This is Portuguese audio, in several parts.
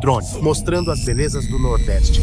drone, mostrando as belezas do Nordeste.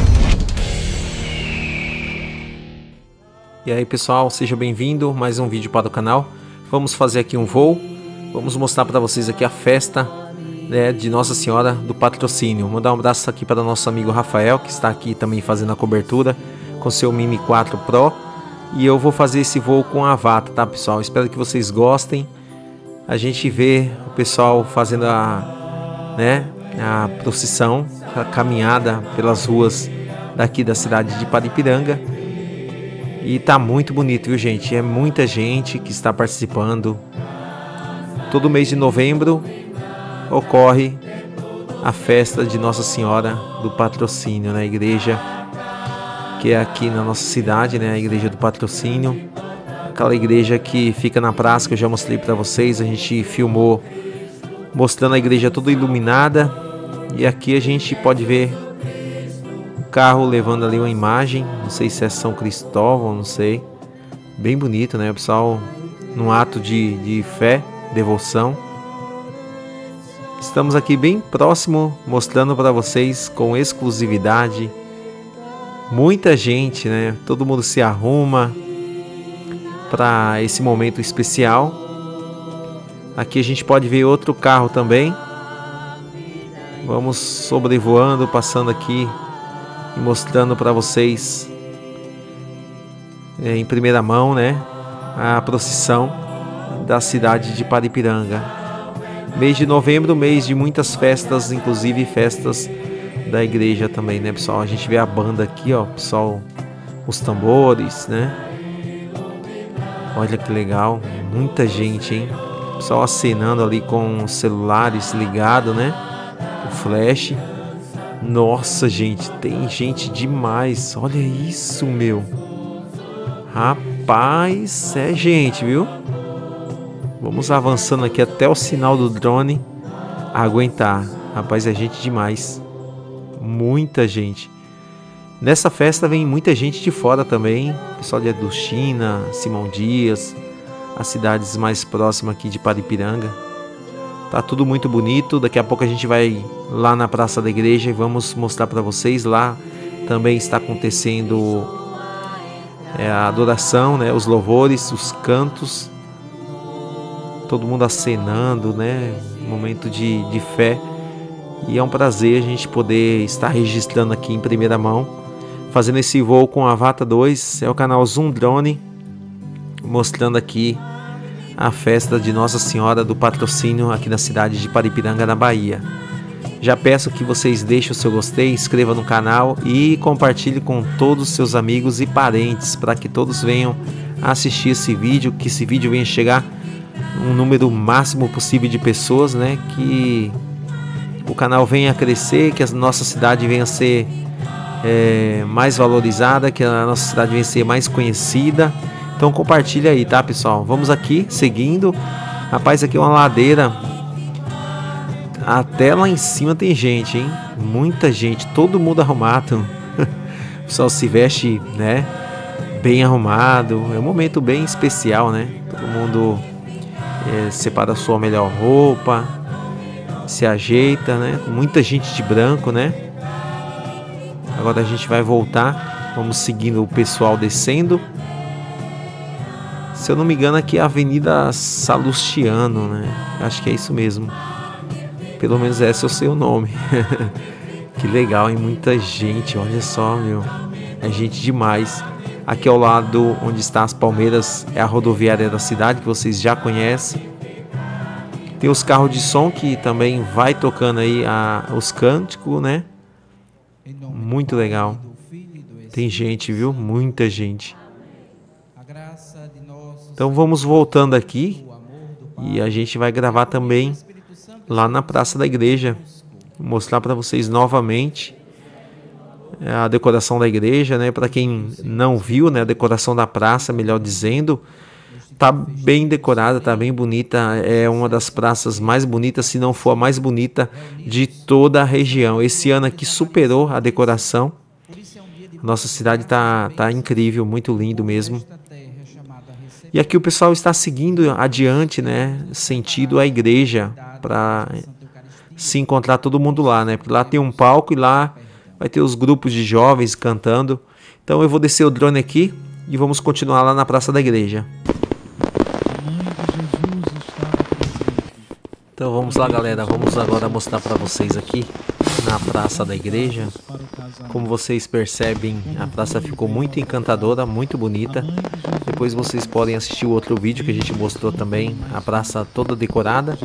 E aí pessoal, seja bem-vindo, mais um vídeo para o canal. Vamos fazer aqui um voo, vamos mostrar para vocês aqui a festa, né, de Nossa Senhora do Patrocínio. Vou mandar um abraço aqui para o nosso amigo Rafael, que está aqui também fazendo a cobertura com seu Mini 4 Pro. E eu vou fazer esse voo com a Vata, tá pessoal? Espero que vocês gostem. A gente vê o pessoal fazendo a procissão, a caminhada pelas ruas daqui da cidade de Paripiranga. E tá muito bonito, viu gente? É muita gente que está participando. Todo mês de novembro ocorre a festa de Nossa Senhora do Patrocínio na igreja, que é aqui na nossa cidade, né? A igreja do Patrocínio. Aquela igreja que fica na praça que eu já mostrei para vocês. A gente filmou mostrando a igreja toda iluminada. E aqui a gente pode ver carro levando ali uma imagem, não sei se é São Cristóvão, não sei, bem bonito, né? O pessoal num ato de fé, devoção. Estamos aqui bem próximo, mostrando para vocês com exclusividade. Muita gente, né? Todo mundo se arruma para esse momento especial. Aqui a gente pode ver outro carro também. Vamos sobrevoando, passando aqui e mostrando para vocês em primeira mão, né, a procissão da cidade de Paripiranga. Mês de novembro, mês de muitas festas, inclusive festas da igreja também, né, pessoal? A gente vê a banda aqui, ó, pessoal, os tambores, né? Olha que legal, muita gente, hein? Pessoal acenando ali com os celulares ligados, né? O flash. Nossa, gente, tem gente demais. Olha isso, meu. Rapaz, é gente, viu? Vamos avançando aqui até o sinal do drone aguentar. Rapaz, é gente demais. Muita gente. Nessa festa vem muita gente de fora também. Pessoal de Aduchina, Simão Dias, as cidades mais próximas aqui de Paripiranga. Tá tudo muito bonito. Daqui a pouco a gente vai lá na Praça da Igreja e vamos mostrar para vocês. Lá também está acontecendo a adoração, né? Os louvores, os cantos. Todo mundo acenando, né? Um momento de fé. E é um prazer a gente poder estar registrando aqui em primeira mão. Fazendo esse voo com a Vata 2. É o canal Zoom Drone. Mostrando aqui a festa de Nossa Senhora do Patrocínio aqui na cidade de Paripiranga, na Bahia. Já peço que vocês deixem o seu gostei, inscreva no canal e compartilhe com todos os seus amigos e parentes para que todos venham assistir esse vídeo, que esse vídeo venha chegar um número máximo possível de pessoas, né? Que o canal venha a crescer, que a nossa cidade venha a ser mais valorizada, que a nossa cidade venha a ser mais conhecida. Então compartilha aí, tá pessoal? Vamos aqui, seguindo. Rapaz, aqui é uma ladeira. Até lá em cima tem gente, hein? Muita gente, todo mundo arrumado. O pessoal se veste, né, bem arrumado. É um momento bem especial, né? Todo mundo separa a sua melhor roupa, se ajeita, né? Muita gente de branco, né? Agora a gente vai voltar. Vamos seguindo o pessoal descendo. Se eu não me engano, aqui é a Avenida Salustiano, né? Acho que é isso mesmo. Pelo menos esse é o seu nome. Que legal, hein? Muita gente, olha só, meu. É gente demais. Aqui ao lado, onde está as palmeiras, é a rodoviária da cidade, que vocês já conhecem. Tem os carros de som que também vai tocando aí os cânticos, né? Muito legal. Tem gente, viu? Muita gente. Então vamos voltando aqui e a gente vai gravar também lá na Praça da Igreja. Vou mostrar para vocês novamente a decoração da igreja, né? Para quem não viu, né? A decoração da praça, melhor dizendo, tá bem decorada, tá bem bonita. É uma das praças mais bonitas, se não for a mais bonita de toda a região. Esse ano aqui superou a decoração. Nossa cidade tá incrível, muito lindo mesmo. E aqui o pessoal está seguindo adiante, né, sentido a igreja, para se encontrar todo mundo lá, né? Porque lá tem um palco e lá vai ter os grupos de jovens cantando. Então eu vou descer o drone aqui e vamos continuar lá na Praça da Igreja. Então vamos lá, galera, vamos agora mostrar para vocês aqui na Praça da Igreja. Como vocês percebem, a praça ficou muito encantadora, muito bonita. Depois vocês podem assistir o outro vídeo que a gente mostrou também, a praça toda decorada.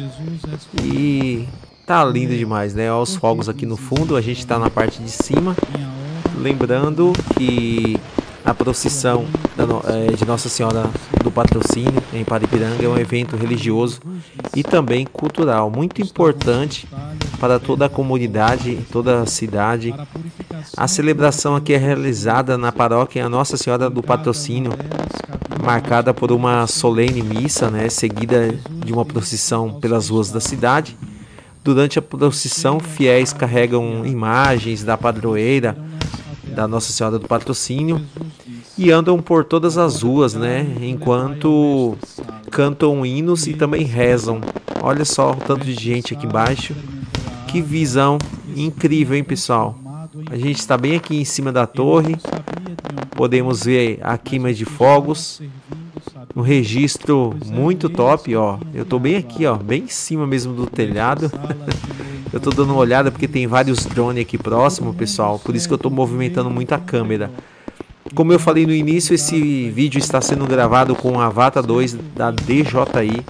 E tá lindo demais, né? Olha os fogos aqui no fundo, a gente tá na parte de cima. Lembrando que a procissão de Nossa Senhora do Patrocínio em Paripiranga é um evento religioso e também cultural, muito importante para toda a comunidade, toda a cidade. A celebração aqui é realizada na paróquia Nossa Senhora do Patrocínio, marcada por uma solene missa, né, seguida de uma procissão pelas ruas da cidade. Durante a procissão, fiéis carregam imagens da padroeira da Nossa Senhora do Patrocínio e andam por todas as ruas, né, enquanto cantam hinos e também rezam. Olha só o tanto de gente aqui embaixo. Que visão incrível, hein, pessoal? A gente está bem aqui em cima da torre. Podemos ver a queima de fogos. Um registro muito top, ó. Eu tô bem aqui, ó, bem em cima mesmo do telhado. Eu tô dando uma olhada porque tem vários drones aqui próximo, pessoal. Por isso que eu tô movimentando muito a câmera. Como eu falei no início, esse vídeo está sendo gravado com a Vata 2 da DJI.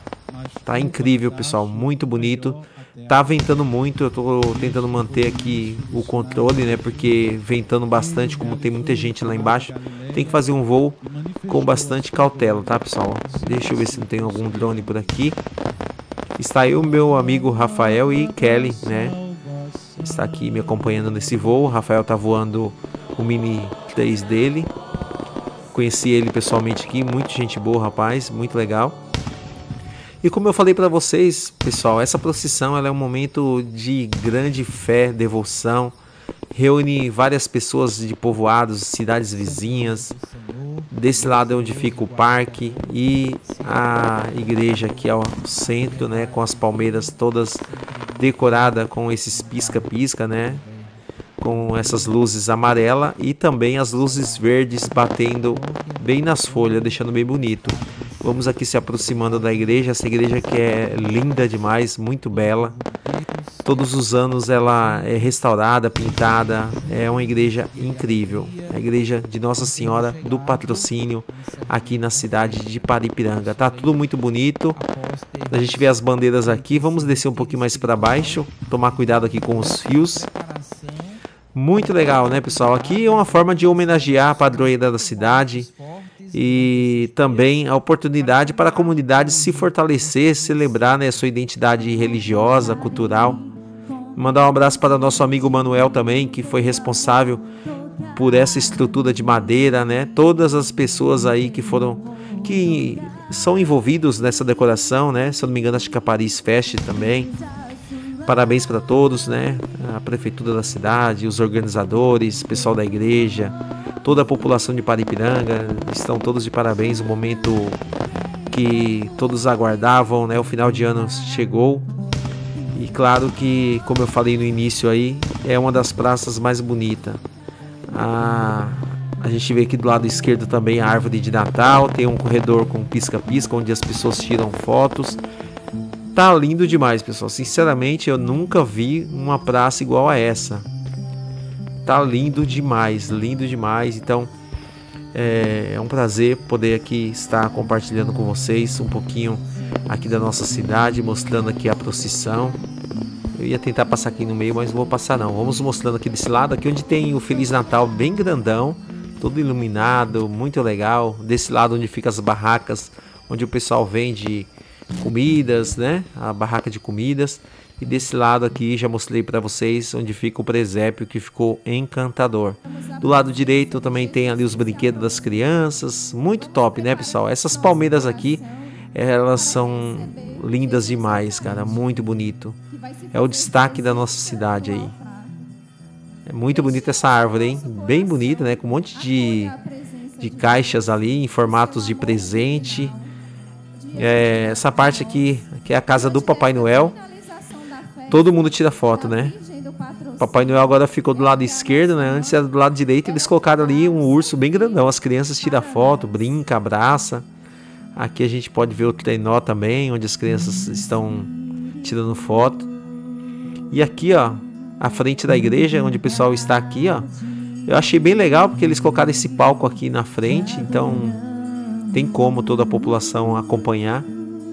Tá incrível, pessoal, muito bonito. Tá ventando muito, eu tô tentando manter aqui o controle, né? Porque ventando bastante, como tem muita gente lá embaixo, tem que fazer um voo com bastante cautela, tá, pessoal? Deixa eu ver se não tem algum drone por aqui. Está aí o meu amigo Rafael e Kelly, né? Está aqui me acompanhando nesse voo. O Rafael tá voando o Mini 3 dele. Conheci ele pessoalmente aqui, muita gente boa, rapaz, muito legal. E como eu falei para vocês, pessoal, essa procissão ela é um momento de grande fé, devoção, reúne várias pessoas de povoados, cidades vizinhas. Desse lado é onde fica o parque e a igreja aqui ao centro, né, com as palmeiras todas decoradas com esses pisca-pisca, né, com essas luzes amarelas e também as luzes verdes batendo bem nas folhas, deixando bem bonito. Vamos aqui se aproximando da igreja, essa igreja que é linda demais, muito bela. Todos os anos ela é restaurada, pintada, é uma igreja incrível. A igreja de Nossa Senhora do Patrocínio, aqui na cidade de Paripiranga. Tá tudo muito bonito, a gente vê as bandeiras aqui, vamos descer um pouquinho mais para baixo, tomar cuidado aqui com os fios. Muito legal, né, pessoal? Aqui é uma forma de homenagear a padroeira da cidade. E também a oportunidade para a comunidade se fortalecer, celebrar, né, sua identidade religiosa, cultural. Mandar um abraço para nosso amigo Manuel também, que foi responsável por essa estrutura de madeira, né? Todas as pessoas aí que são envolvidos nessa decoração, né? Se eu não me engano, acho que a Paris Fest também. Parabéns para todos, né? A prefeitura da cidade, os organizadores, pessoal da igreja, toda a população de Paripiranga estão todos de parabéns. O momento que todos aguardavam, né? O final de ano chegou. E claro que, como eu falei no início aí, é uma das praças mais bonitas. A gente vê aqui do lado esquerdo também a árvore de Natal, tem um corredor com pisca-pisca onde as pessoas tiram fotos. Tá lindo demais, pessoal. Sinceramente, eu nunca vi uma praça igual a essa. Tá lindo demais, lindo demais. Então, é um prazer poder aqui estar compartilhando com vocês um pouquinho aqui da nossa cidade, mostrando aqui a procissão. Eu ia tentar passar aqui no meio, mas não vou passar não. Vamos mostrando aqui desse lado, aqui onde tem o Feliz Natal bem grandão, todo iluminado, muito legal. Desse lado onde fica as barracas, onde o pessoal vende comidas, né? A barraca de comidas. E desse lado aqui já mostrei para vocês onde fica o presépio, que ficou encantador. Do lado direito também tem ali os brinquedos das crianças, muito top, né, pessoal? Essas palmeiras aqui, elas são lindas demais, cara, muito bonito. É o destaque da nossa cidade aí. É muito bonita essa árvore, hein? Bem bonita, né? Com um monte de caixas ali em formatos de presente. Essa parte aqui, que é a casa do Papai Noel. todo mundo tira foto, né? Papai Noel agora ficou do lado esquerdo, né? Antes era do lado direito. Eles colocaram ali um urso bem grandão. As crianças tiram foto, brinca, abraça. Aqui a gente pode ver o trenó também, onde as crianças estão tirando foto. E aqui, ó, à frente da igreja, onde o pessoal está aqui, ó, eu achei bem legal porque eles colocaram esse palco aqui na frente, então tem como toda a população acompanhar.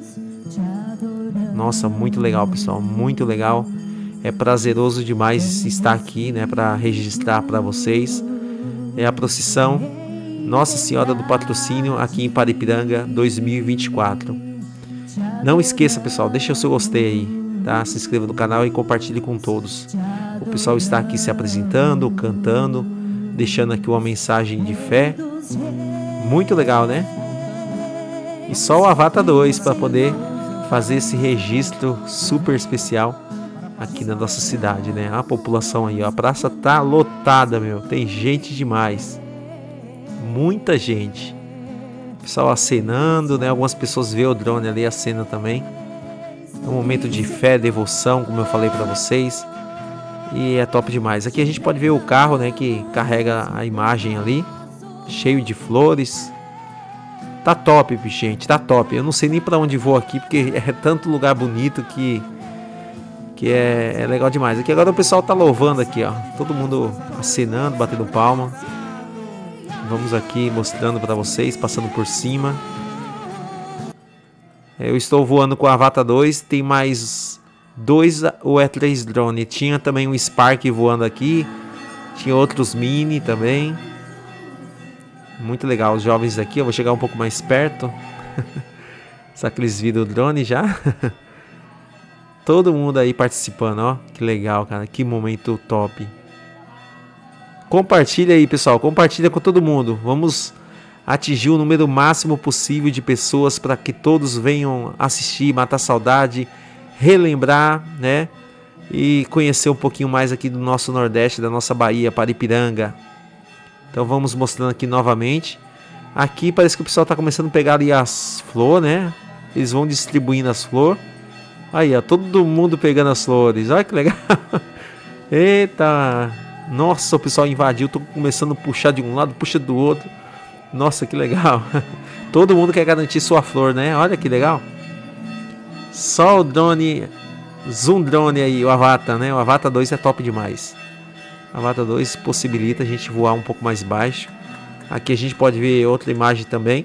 Nossa, muito legal, pessoal, muito legal. É prazeroso demais estar aqui, né, para registrar para vocês. É a procissão Nossa Senhora do Patrocínio aqui em Paripiranga 2024. Não esqueça, pessoal, deixa o seu gostei aí, tá? Se inscreva no canal e compartilhe com todos. O pessoal está aqui se apresentando, cantando, deixando aqui uma mensagem de fé. Muito legal, né? E só o Avata 2 para poder fazer esse registro super especial aqui na nossa cidade, né? A população aí, ó, a praça tá lotada, meu. Tem gente demais. Muita gente. Pessoal acenando, né? Algumas pessoas vê o drone ali, acena também. É um momento de fé, devoção, como eu falei para vocês. E é top demais. Aqui a gente pode ver o carro, né, que carrega a imagem ali, cheio de flores. Tá top, gente, tá top. Eu não sei nem para onde vou aqui, porque é tanto lugar bonito que é legal demais. Aqui agora o pessoal tá louvando aqui, ó. Todo mundo acenando, batendo palma. Vamos aqui mostrando para vocês, passando por cima. Eu estou voando com a Avata 2. Tem mais 2 ou 3 drones. Tinha também um Spark voando aqui. Tinha outros Mini também. Muito legal. Os jovens aqui. Eu vou chegar um pouco mais perto. Será que eles viram o drone já? Todo mundo aí participando, ó. Que legal, cara. Que momento top. Compartilha aí, pessoal. Compartilha com todo mundo. Vamos atingir o número máximo possível de pessoas para que todos venham assistir, matar saudade, relembrar, né? E conhecer um pouquinho mais aqui do nosso Nordeste, da nossa Bahia, Paripiranga. Então vamos mostrando aqui novamente. Aqui parece que o pessoal está começando a pegar ali as flores, né? Eles vão distribuindo as flores. Aí, ó, todo mundo pegando as flores. Olha que legal. Eita. Nossa, o pessoal invadiu. Tô começando a puxar de um lado, puxa do outro. Nossa, que legal. Todo mundo quer garantir sua flor, né? Olha que legal. Só o drone, zoom drone aí, o Avata, né? O Avata 2 é top demais. O Avata 2 possibilita a gente voar um pouco mais baixo. Aqui a gente pode ver outra imagem também.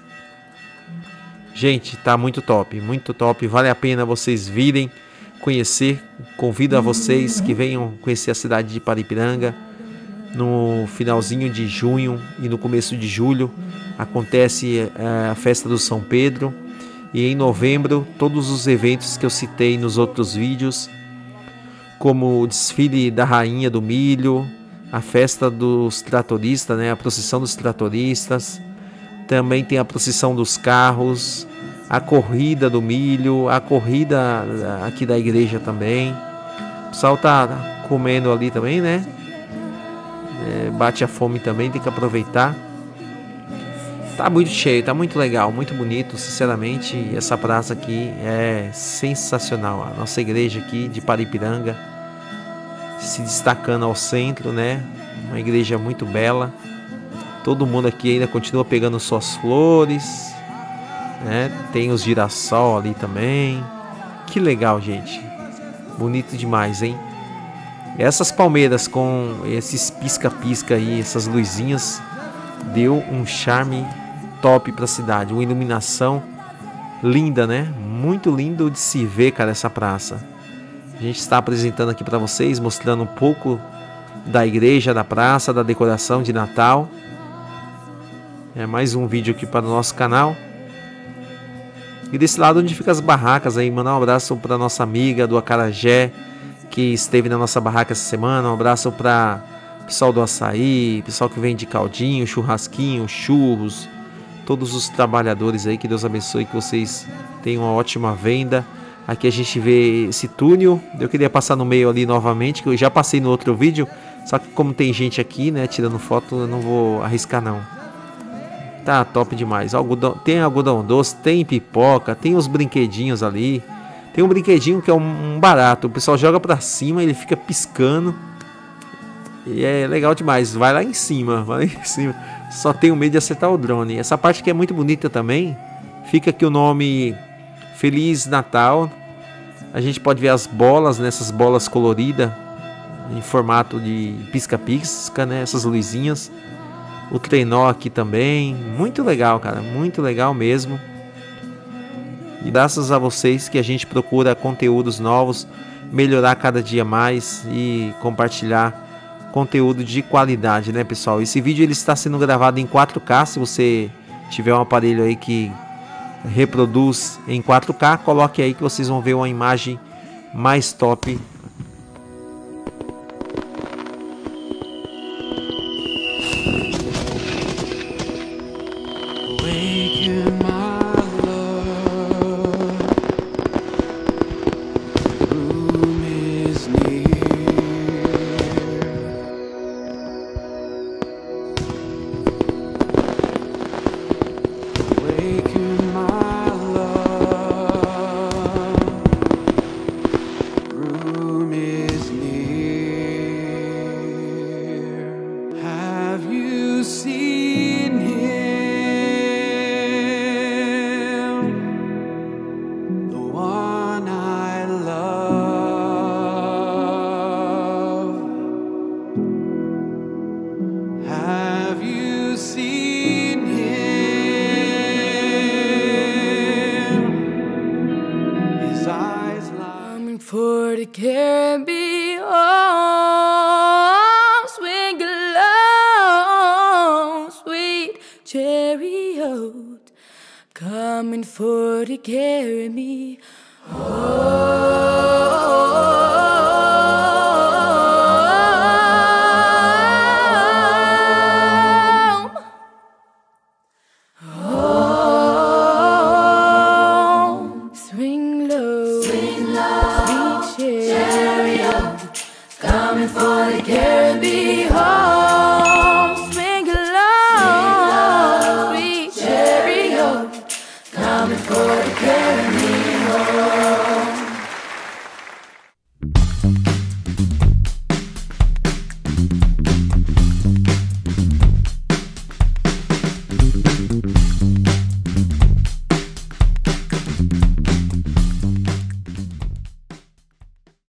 Gente, tá muito top, vale a pena vocês virem conhecer. Convido a vocês que venham conhecer a cidade de Paripiranga. No finalzinho de junho e no começo de julho acontece a festa do São Pedro. E em novembro todos os eventos que eu citei nos outros vídeos, como o desfile da Rainha do Milho, a festa dos tratoristas, né? A procissão dos tratoristas. Também tem a procissão dos carros, a corrida do milho, a corrida aqui da igreja também. O pessoal tá comendo ali também, né? Bate a fome também, tem que aproveitar. Tá muito cheio, tá muito legal, muito bonito, sinceramente. Essa praça aqui é sensacional. A nossa igreja aqui de Paripiranga se destacando ao centro, né? Uma igreja muito bela. Todo mundo aqui ainda continua pegando suas flores, né? Tem os girassol ali também. Que legal, gente. Bonito demais, hein? Essas palmeiras com esses pisca-pisca aí, essas luzinhas, deu um charme top para a cidade. Uma iluminação linda, né? Muito lindo de se ver, cara, essa praça. A gente está apresentando aqui para vocês, mostrando um pouco da igreja, da praça, da decoração de Natal. É mais um vídeo aqui para o nosso canal. E desse lado onde ficam as barracas aí, mandar um abraço para nossa amiga do Acarajé, que esteve na nossa barraca essa semana. Um abraço para o pessoal do açaí, pessoal que vende caldinho, churrasquinho, churros, todos os trabalhadores aí, que Deus abençoe, que vocês tenham uma ótima venda. Aqui a gente vê esse túnel. Eu queria passar no meio ali novamente, que eu já passei no outro vídeo, só que como tem gente aqui, né, tirando foto, eu não vou arriscar não. Tá top demais. Algodão, tem algodão doce, tem pipoca, tem os brinquedinhos ali. Tem um brinquedinho que é um barato. O pessoal joga pra cima, ele fica piscando. E é legal demais. Vai lá em cima, vai lá em cima. Só tenho medo de acertar o drone. Essa parte aqui é muito bonita também. Fica aqui o nome Feliz Natal. A gente pode ver as bolas, nessas bolas coloridas em formato de pisca-pisca, né? Essas luzinhas. O trenó aqui também. Muito legal, cara. Muito legal mesmo. E graças a vocês que a gente procura conteúdos novos, melhorar cada dia mais e compartilhar conteúdo de qualidade, né, pessoal? Esse vídeo ele está sendo gravado em 4K. Se você tiver um aparelho aí que reproduz em 4K, coloque aí que vocês vão ver uma imagem mais top. For the Caribbean, oh, swing along, sweet chariot, coming for to carry me. Oh.